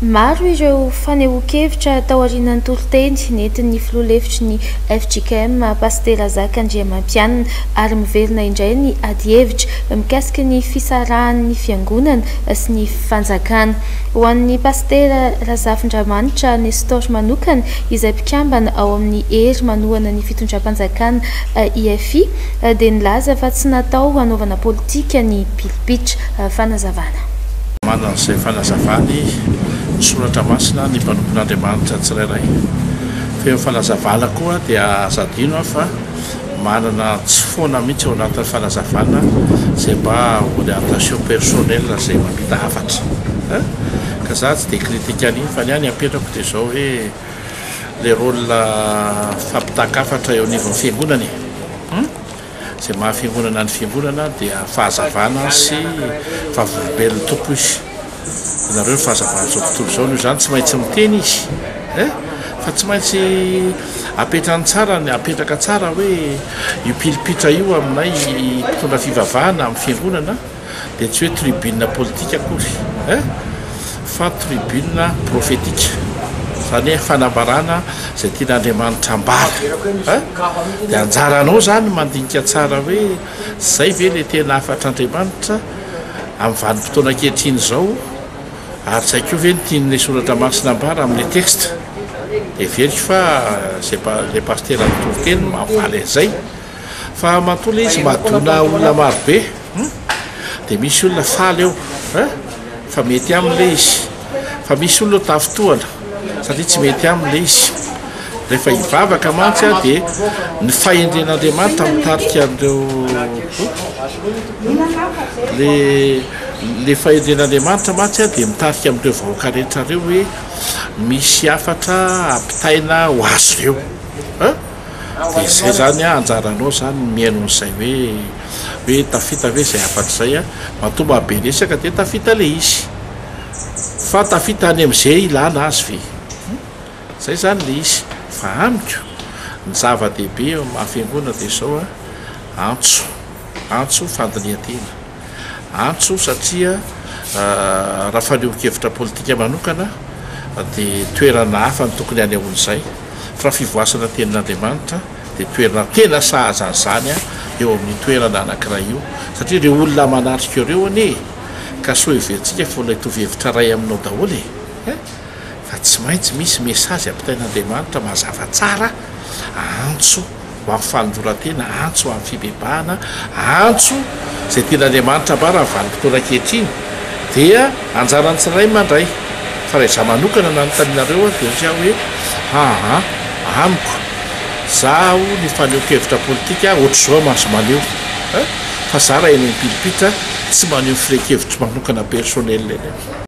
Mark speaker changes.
Speaker 1: Maro ireo fanehoan-kevitra tao aorian'ny toloteny nentin'ny filoha hevitry ny FJKM Pasitera Zaka Andriamampianina ary miverina indray ny ady hevitra mikasika ny fisarahan'ny fiangonana sy ny fanjakana. Ho an'ny Pasitera Razafindramanitra Nestor manokana izay mpikambana ao amin'ny hery manohana ny fitondram-panjakana IFI dia nilaza fa tsy natao hanaovana politika ny pilipitra fanazavana.
Speaker 2: Manana izay fanazavany soratra masina ny mpanompon'Andriamanitra tsirairay. Fa fanazavana koa dia azadino fa manana tsy foana mihitsy ao anatin'ny fanazavana izay mba orientation personnelle izay mamita hafatra. Ka za tsy dia kritika an'iny fa ny any apetrako dia izao hoe le rôle fampitaka-hafatra eo anivon'ny fiangonana izay mahafiangonana ny fiangonana dia fahazavana sy fahavolombelon'ny tompo izy. Nareo fahazavana zao tontolo izao no izany tsy maintsy miteny izy fa tsy maintsy apetrany tsara ny apetraka tsara hoe io pilipitra io aminay mpitondra fivavahana amin'ny fiangonana dia tsy hoe tribune politika akory fa tribune profetika, izany hoe fanambarana izay tian'Andriamanitra ambara. Dia anjaranao zany mandinika tsara hoe zay ve le tena afatr'Andriamanitra amin'ny vanim-potoana ankehitriny izao ary tsy haiko ve ny tian'ilay soratra masina ambara amin'ilay texte. Dia veriko fa le pastera mitoviteny mahavaly an'izay fa matola izy madona olona marobe dia misy olona faly eo fa mety amin'ilay izy, fa misy olona tafitohana satria tsy mety amin'ilay izy. Rehefa hivavaka mantsy dia ny fahendren'Andriamanitra mitarika an'ireo le fahendren'Andriamanitra mantsy dia mitarika amin'ireo vahoaka rehetra reo hoe misy hafatra ampitaina ho azy ireo. Dia izay zany anjaranao zany miaino an'izay hoe tafita ve izay hafatra izay mahatonga haberesaka dia tafita le izy fa tafita any amin'izay ilana azy ve. Zay zany le izy fa amiko ny zava-dehibe mahafiangonana dia izao antso fandinihan-tena, antso satria raha fanehoan-kevitra politika manokana dia toerana hafa ny tokony hanehoan'izay fa fivoasana tenin'Andriamanitra dia toerana tena sahaza an'izany eo amin'ny toerana anankiray io satria ireo olona manatrika ireo anie ka so heverintsika foana hitovy hevitra ray aminao daholo fa tsy maintsy misy mesazy ampitain'Andriamanitra mazava tsara, antso ho amin'ny fanondroran-tena, antso ho amin'ny fibebahana, antso izay tian'Andriamanitra ambara amin'ny vanim-potoana ankehitriny dia anjarany tsirairay mandray. Fa raha izaho manokana nanontanianareo dia ohatry hoe amiko zaho ny fanehoan-kevitra politika ohatr'izao mahazo maneho fa za raha eny amin'ny pilipitra tsy maneho firehekevitra manokana personnel eny.